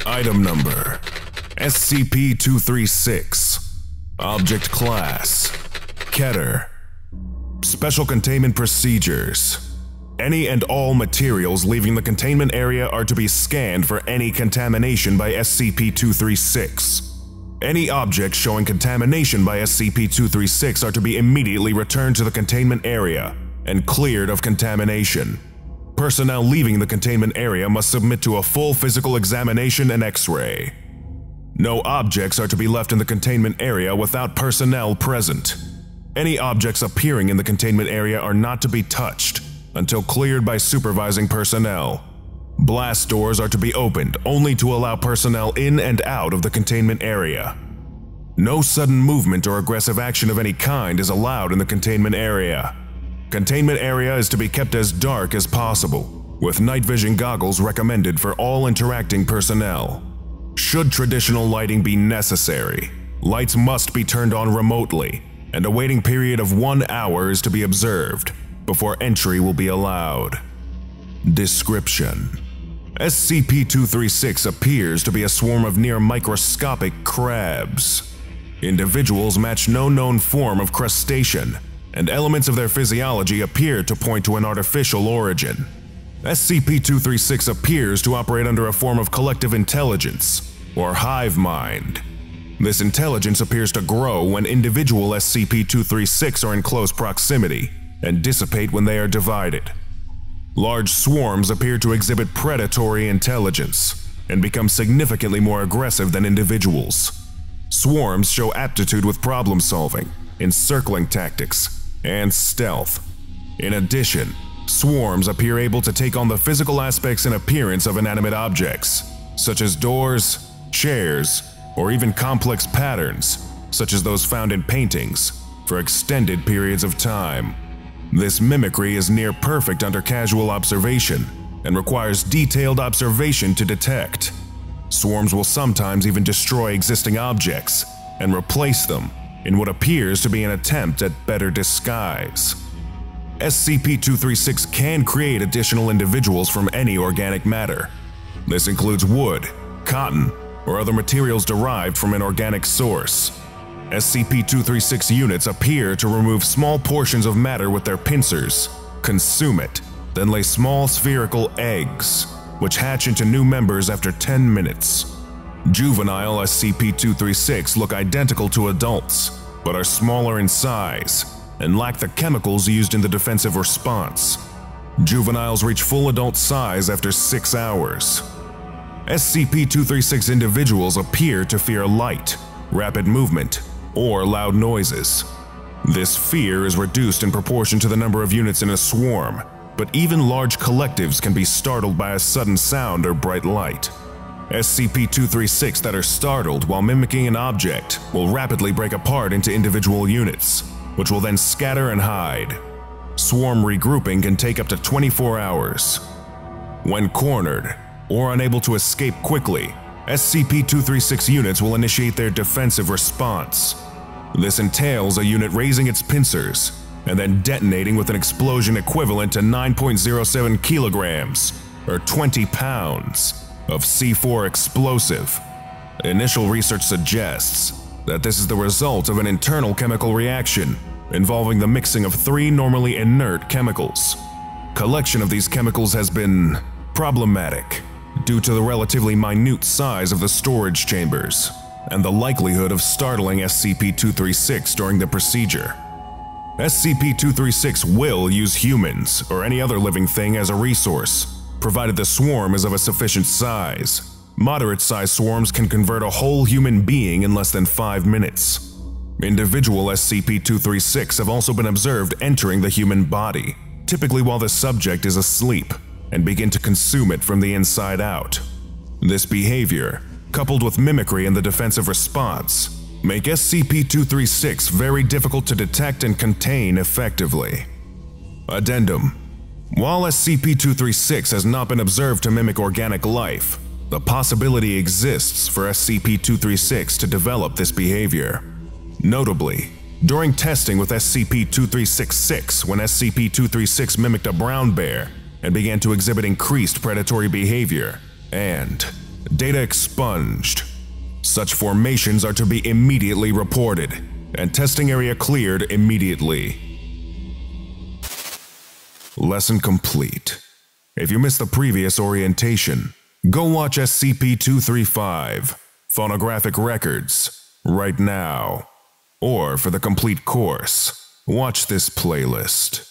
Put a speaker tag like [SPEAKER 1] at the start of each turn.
[SPEAKER 1] Item Number: SCP-236. Object Class: Keter. Special Containment Procedures: any and all materials leaving the containment area are to be scanned for any contamination by SCP-236. Any objects showing contamination by SCP-236 are to be immediately returned to the containment area and cleared of contamination. Personnel leaving the containment area must submit to a full physical examination and X-ray. No objects are to be left in the containment area without personnel present. Any objects appearing in the containment area are not to be touched until cleared by supervising personnel. Blast doors are to be opened only to allow personnel in and out of the containment area. No sudden movement or aggressive action of any kind is allowed in the containment area. Containment area is to be kept as dark as possible, with night vision goggles recommended for all interacting personnel. Should traditional lighting be necessary, lights must be turned on remotely, and a waiting period of 1 hour is to be observed before entry will be allowed. Description: SCP-236 appears to be a swarm of near-microscopic crabs. Individuals match no known form of crustacean, and elements of their physiology appear to point to an artificial origin. SCP-236 appears to operate under a form of collective intelligence, or hive mind. This intelligence appears to grow when individual SCP-236 are in close proximity, and dissipate when they are divided. Large swarms appear to exhibit predatory intelligence, and become significantly more aggressive than individuals. Swarms show aptitude with problem-solving, encircling tactics, and stealth. In addition, swarms appear able to take on the physical aspects and appearance of inanimate objects, such as doors, chairs, or even complex patterns, such as those found in paintings, for extended periods of time. This mimicry is near perfect under casual observation and requires detailed observation to detect. Swarms will sometimes even destroy existing objects and replace them in what appears to be an attempt at better disguise. SCP-236 can create additional individuals from any organic matter. This includes wood, cotton, or other materials derived from an organic source. SCP-236 units appear to remove small portions of matter with their pincers, consume it, then lay small spherical eggs, which hatch into new members after 10 minutes. Juvenile SCP-236 look identical to adults, but are smaller in size and lack the chemicals used in the defensive response. Juveniles reach full adult size after 6 hours. SCP-236 individuals appear to fear light, rapid movement, or loud noises. This fear is reduced in proportion to the number of units in a swarm, but even large collectives can be startled by a sudden sound or bright light. SCP-236 that are startled while mimicking an object will rapidly break apart into individual units, which will then scatter and hide. Swarm regrouping can take up to 24 hours. When cornered, or unable to escape quickly, SCP-236 units will initiate their defensive response. This entails a unit raising its pincers and then detonating with an explosion equivalent to 9.07 kilograms, or 20 pounds, of C4 explosive. Initial research suggests that this is the result of an internal chemical reaction involving the mixing of 3 normally inert chemicals. Collection of these chemicals has been problematic due to the relatively minute size of the storage chambers and the likelihood of startling SCP-236 during the procedure. SCP-236 will use humans or any other living thing as a resource, provided the swarm is of a sufficient size. Moderate-sized swarms can convert a whole human being in less than 5 minutes. Individual SCP-236 have also been observed entering the human body, typically while the subject is asleep, and begin to consume it from the inside out. This behavior, coupled with mimicry and the defensive response, make SCP-236 very difficult to detect and contain effectively. Addendum: while SCP-236 has not been observed to mimic organic life, the possibility exists for SCP-236 to develop this behavior. Notably, during testing with SCP-2366, when SCP-236 mimicked a brown bear and began to exhibit increased predatory behavior, and data expunged. Such formations are to be immediately reported, and testing area cleared immediately. Lesson complete. If you missed the previous orientation, go watch SCP-235, Phonographic Records, right now. Or for the complete course, watch this playlist.